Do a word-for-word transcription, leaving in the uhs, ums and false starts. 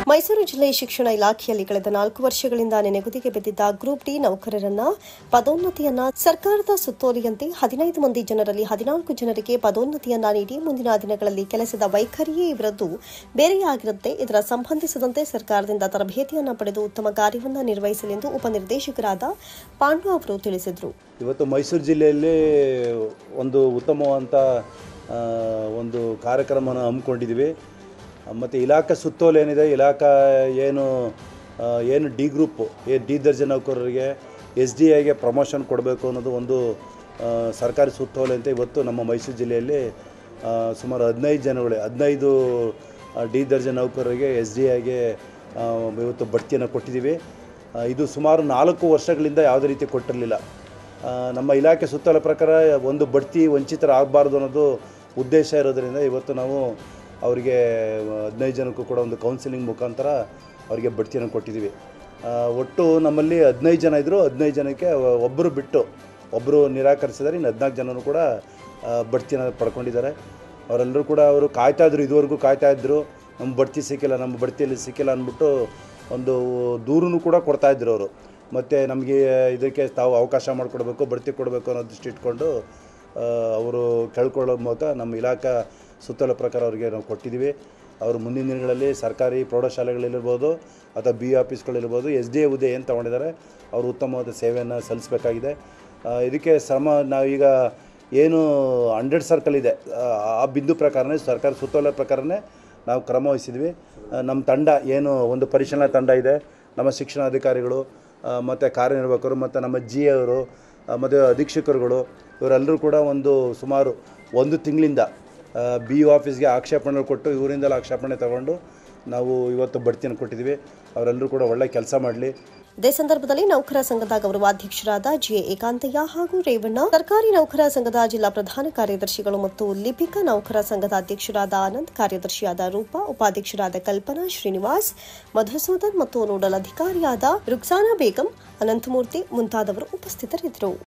ಮೈಸೂರು ಜಿಲ್ಲೆ ಶಿಕ್ಷಣ ಇಲಾಖೆಯಲ್ಲಿ ಕಳೆದ ನಾಲ್ಕು ವರ್ಷಗಳಿಂದ ನೆನೆಗುದಿಗೆ ಬಿದ್ದಿದ್ದ ಗ್ರೂಪ್ ಡಿ ನೌಕರರನ್ನ ಪದೋನ್ನತಿಯನ್ನ ಸರ್ಕಾರದ ಸುತ್ತೋಲೆಯಂತೆ ಹದಿನೈದು ಮಂದಿ ಜನರಲ್ಲಿ ಹದಿನಾಲ್ಕು ಜನರಿಗೆ ಪದೋನ್ನತಿಯನ್ನ ನೀಡಿ ಮುಂದಿನ ದಿನಗಳಲ್ಲಿ ಕೆಲಸದ ವೈಖರಿಯೇ ಇವರದ್ದು ಬೇರೆಯಾಗಿರುತ್ತೆ. ಇದರ ಸಂಬಂಧಿಸಿದಂತೆ ಸರ್ಕಾರದಿಂದ ತರಬೇತಿಯನ್ನು ಪಡೆದು ಉತ್ತಮ ಕಾರ್ಯವನ್ನು ನಿರ್ವಹಿಸಲೆಂದು ಉಪನಿರ್ದೇಶಕರಾದ ಪಾಂಡು ಅವರು ತಿಳಿಸಿದರು. ಇವತ್ತು ಮೈಸೂರು ಜಿಲ್ಲೆಯಲ್ಲಿ ಒಂದು ಉತ್ತಮವಾದಂಥ ಒಂದು ಕಾರ್ಯಕ್ರಮವನ್ನು ಹಮ್ಮಿಕೊಂಡಿದ್ದೀವಿ. ಮತ್ತು ಇಲಾಖೆ ಸುತ್ತೋಲೆ ಏನಿದೆ, ಇಲಾಖೆ ಏನು ಏನು ಡಿ ಗ್ರೂಪು ಏ ಡಿ ದರ್ಜೆ ನೌಕರರಿಗೆ ಎಸ್ ಡಿ ಐಗೆ ಪ್ರಮೋಷನ್ ಕೊಡಬೇಕು ಅನ್ನೋದು ಒಂದು ಸರ್ಕಾರಿ ಸುತ್ತೋಲೆ ಅಂತ ಇವತ್ತು ನಮ್ಮ ಮೈಸೂರು ಜಿಲ್ಲೆಯಲ್ಲಿ ಸುಮಾರು ಹದಿನೈದು ಜನಗಳು ಹದಿನೈದು ಡಿ ದರ್ಜೆ ನೌಕರರಿಗೆ ಎಸ್ ಡಿ ಐಗೆ ಇವತ್ತು ಬಡ್ತಿಯನ್ನು ಕೊಟ್ಟಿದ್ದೀವಿ. ಇದು ಸುಮಾರು ನಾಲ್ಕು ವರ್ಷಗಳಿಂದ ಯಾವುದೇ ರೀತಿ ಕೊಟ್ಟಿರಲಿಲ್ಲ. ನಮ್ಮ ಇಲಾಖೆ ಸುತ್ತೋಲೆ ಪ್ರಕಾರ ಒಂದು ಬಡ್ತಿ ವಂಚಿತರಾಗಬಾರ್ದು ಅನ್ನೋದು ಉದ್ದೇಶ ಇರೋದರಿಂದ ಇವತ್ತು ನಾವು ಅವರಿಗೆ ಹದಿನೈದು ಜನಕ್ಕೂ ಕೂಡ ಒಂದು ಕೌನ್ಸಿಲಿಂಗ್ ಮುಖಾಂತರ ಅವರಿಗೆ ಬಡ್ತಿಯನ್ನು ಕೊಟ್ಟಿದ್ದೀವಿ. ಒಟ್ಟು ನಮ್ಮಲ್ಲಿ ಹದಿನೈದು ಜನ ಇದ್ದರು. ಹದಿನೈದು ಜನಕ್ಕೆ ಒಬ್ಬರು ಬಿಟ್ಟು ಒಬ್ಬರು ನಿರಾಕರಿಸಿದ್ದಾರೆ. ಇನ್ನು ಹದಿನಾಲ್ಕು ಜನರು ಕೂಡ ಬಡ್ತಿಯನ್ನು ಪಡ್ಕೊಂಡಿದ್ದಾರೆ. ಅವರೆಲ್ಲರೂ ಕೂಡ ಅವರು ಕಾಯ್ತಾಯಿದ್ರು, ಇದುವರೆಗೂ ಕಾಯ್ತಾಯಿದ್ರು, ನಮ್ಮ ಬಡ್ತಿ ಸಿಕ್ಕಿಲ್ಲ, ನಮ್ಮ ಬಡ್ತಿಯಲ್ಲಿ ಸಿಕ್ಕಿಲ್ಲ ಅಂದ್ಬಿಟ್ಟು ಒಂದು ದೂರನ್ನು ಕೂಡ ಕೊಡ್ತಾಯಿದ್ರು ಅವರು. ಮತ್ತು ನಮಗೆ ಇದಕ್ಕೆ ತಾವು ಅವಕಾಶ ಮಾಡಿಕೊಡ್ಬೇಕು, ಬಡ್ತಿ ಕೊಡಬೇಕು ಅನ್ನೋ ದೃಷ್ಟಿ ಇಟ್ಕೊಂಡು ಅವರು ಕೇಳ್ಕೊಳ್ಳೋ ಮೂಲಕ ನಮ್ಮ ಇಲಾಖಾ ಸುತ್ತೋಲೆ ಪ್ರಕಾರ ಅವರಿಗೆ ನಾವು ಕೊಟ್ಟಿದ್ದೀವಿ. ಅವರು ಮುಂದಿನ ದಿನಗಳಲ್ಲಿ ಸರ್ಕಾರಿ ಪ್ರೌಢಶಾಲೆಗಳಿರ್ಬೋದು ಅಥವಾ ಬಿ ಆಫೀಸ್ಗಳಿರ್ಬೋದು ಎಸ್ ಡಿ ಎ ಹುದ್ದೆ ಏನು ತೊಗೊಂಡಿದ್ದಾರೆ ಅವರು ಉತ್ತಮವಾದ ಸೇವೆಯನ್ನು ಸಲ್ಲಿಸಬೇಕಾಗಿದೆ. ಇದಕ್ಕೆ ಶ್ರಮ ನಾವೀಗ ಏನು ಹಂಡ್ರೆಡ್ ಸರ್ಕಲ್ ಇದೆ ಆ ಬಿಂದು ಪ್ರಕಾರನೇ ಸರ್ಕಾರಿ ಸುತ್ತೋಲೆ ಪ್ರಕಾರನೇ ನಾವು ಕ್ರಮ ವಹಿಸಿದ್ವಿ. ನಮ್ಮ ತಂಡ ಏನು ಒಂದು ಪರಿಶೀಲನಾ ತಂಡ ಇದೆ, ನಮ್ಮ ಶಿಕ್ಷಣಾಧಿಕಾರಿಗಳು ಮತ್ತು ಕಾರ್ಯನಿರ್ವಾಹಕರು ಮತ್ತು ನಮ್ಮ ಜಿ ಅವರು ಮತ್ತು ಅಧೀಕ್ಷಕರುಗಳು ಇವರೆಲ್ಲರೂ ಕೂಡ ಒಂದು ಸುಮಾರು ಒಂದು ತಿಂಗಳಿಂದ ಬಿ ಯು ಆಫೀಸ್ಗೆ ಆಕ್ಷೇಪಣೆ ಕೊಟ್ಟು ಇವರಿಂದಲೇ ಆಕ್ಷೇಪಣೆ ತಗೊಂಡು ನಾವು ಇವತ್ತು ಬಡ್ತಿಯನ್ನು ಕೊಟ್ಟಿದ್ದೀವಿ. ಅವರೆಲ್ಲರೂ ಕೂಡ ಒಳ್ಳೆ ಕೆಲಸ ಮಾಡಲಿ. ಇದೇ ಸಂದರ್ಭದಲ್ಲಿ ನೌಕರ ಸಂಘದ ಗೌರವಾಧ್ಯಕ್ಷರಾದ ಜಿ ಎ ಏಕಾಂತಯ್ಯ ಹಾಗೂ ರೇವಣ್ಣ, ಸರ್ಕಾರಿ ನೌಕರ ಸಂಘದ ಜಿಲ್ಲಾ ಪ್ರಧಾನ ಕಾರ್ಯದರ್ಶಿಗಳು ಮತ್ತು ಲಿಪಿಕ ನೌಕರ ಸಂಘದ ಅಧ್ಯಕ್ಷರಾದ ಆನಂದ್, ಕಾರ್ಯದರ್ಶಿಯಾದ ರೂಪಾ, ಉಪಾಧ್ಯಕ್ಷರಾದ ಕಲ್ಪನಾ, ಶ್ರೀನಿವಾಸ್, ಮಧುಸೂದನ್ ಮತ್ತು ನೋಡಲ್ ಅಧಿಕಾರಿಯಾದ ರುಕ್ಸಾನಾ ಬೇಗಂ, ಅನಂತಮೂರ್ತಿ ಮುಂತಾದವರು ಉಪಸ್ಥಿತರಿದ್ದರು.